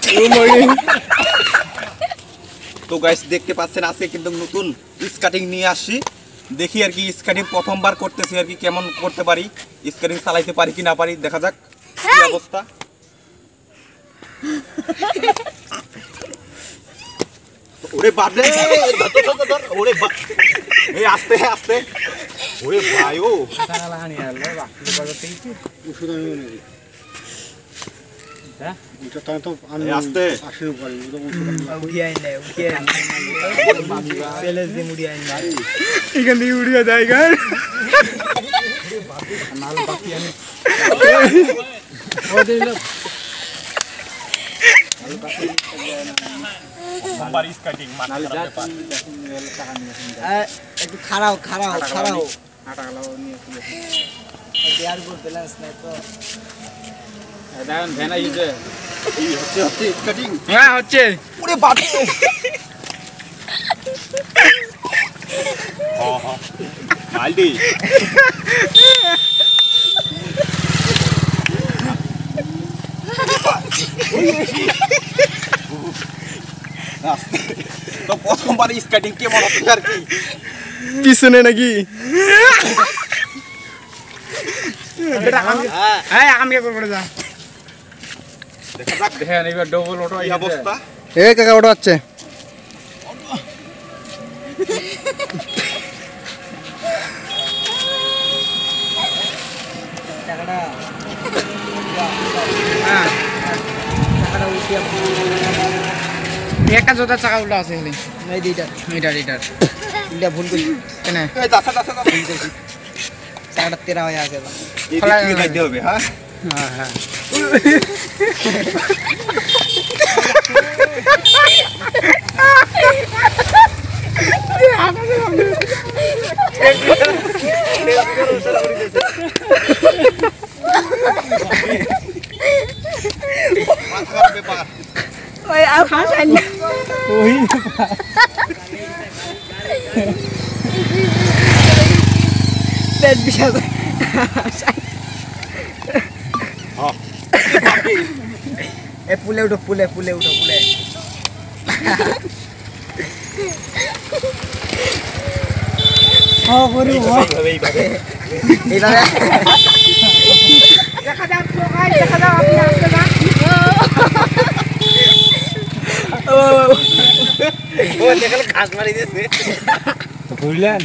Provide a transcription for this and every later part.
তো গাইস দেখতে পাচ্ছেন আজকে কিন্তু নতুন স্কেটিং নিয়ে আসি, দেখি আর কি স্কেটিং প্রথমবার করতেছি আর কি কেমন করতে পারি, স্কেটিং চালাইতে পারি কি না পারি দেখা যাক কি অবস্থা। ওরে বাপ রে ওরে বাপ এই আস্তে আস্তে ওরে ভাই ও টাকালাহানি আল্লাহ বাকি বাজাতে কি ওষুধ আমি নেই হ্যাঁ এটা তো আমি আস্তে আসির পারি তো উড়িয়াই না উড়িয়াই চ্যালেঞ্জ দি উড়িয়াই না এখান থেকে উড়িয়া যায় গার নাল বাকি আমি ও দিল নাল বাকি বাড়ি স্কেটিং মানালে ব্যাপার একটু খাড়াও খাড়াও খাড়াও আটালাও নিয়ে চলে দেয়ার উপর ব্যালেন্স নাই তো দাঁড়ান ভেনা ইজে এই হচ্ছে স্কেটিং হ্যাঁ হচ্ছে ওরে বাপ হ্যাঁ মালদি তো প্রথমবার স্কেটিং কেমন হচ্ছে আর কি পিছনে নাকি হ্যাঁ আমি কি করব যা দেখা যাক দেখেন এবার ডবল অটো এই অবস্থা এই কাকা অটো আছে টাকাটা হ্যাঁ টাকাটা উঠিয়া একটা জোতা চাকা উল্টা আছে খালি এই দুইটা এটা ভুল করি কেন এই দাসা চাকাটা তেরা হয়ে আছে ফলা দিতে হবে হ্যাঁ হ্যাঁ হ্যাঁ মাথার ব্যাপার ওই আর হাসান না ওই পেট বিশাল হ্যাঁ এ পুলে উঠো পুলে ও গরু এইভাবে দেখা যাক তো গাইস দেখা যাক আপনি আসতে না ও দেখলে ঘাস মারি দিয়েছে তো বুঝলেন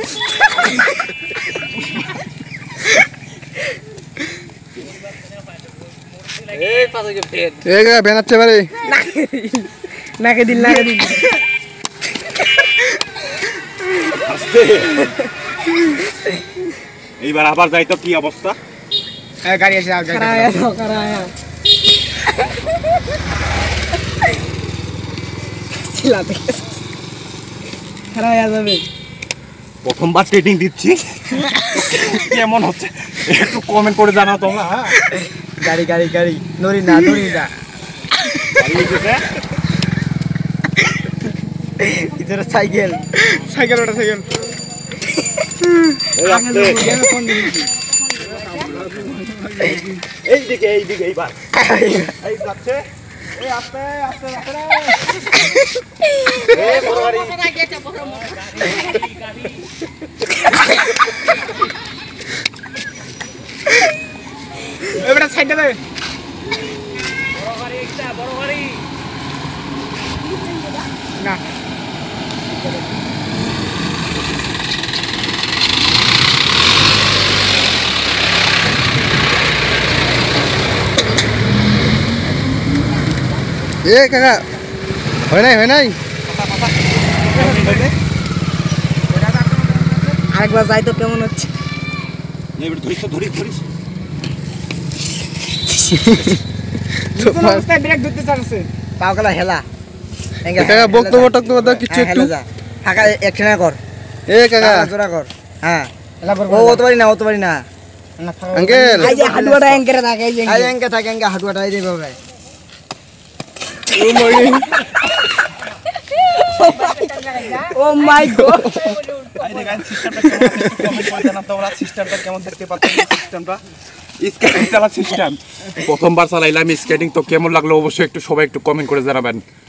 এই পাশে যে ফেট এই গা বেনাচ্ছে বারে নাকে দিল আস্তে এইবার আবার যাই তো কি অবস্থা এই গাড়ি এসে কারায়া চিলাতে খারাপ যাবে প্রথমবার ট্রেডিং দিচ্ছি কেমন হচ্ছে একটু কমেন্ট করে জানাও তোমরা হ্যাঁ গাড়ি নড়ি না ইধর সাইকেল ওটা সাইকেল এইদিকে এইবার এই যাচ্ছে এই আস্তে এই বড় এবারে সাইড দে বড় গাড়ি না এ কাকা হয় নাই আরেকবার যাই তো কেমন হচ্ছে ধরিস ব্রেক ধরতে চাচ্ছে পাওকালা হেলা কাকা বক্তব্য দাও কিছু একটু ফাঁকা একখানা কর এ কাকা জোড়া কর হ্যাঁ ও অত পারি না আঙ্কেল এই যে হাডুয়াটা অ্যাঙ্কেরে থাকে এই যে অ্যাঙ্কে থাকে অ্যাঙ্কে হাডুয়াটা এই দেবে ভাই ও মাই গড আরে গাইস সিস্টেমটা কেমন কমেন্ট করে জানাও তোমরা সিস্টেমটা কেমন দেখতে পাচ্ছ সিস্টেমটা স্কেটিং চালা সিস্টেম প্রথমবার চালাইলাম স্কেটিং, তো কেমন লাগলো অবশ্যই একটু সবাই একটু কমেন্ট করে জানাবেন।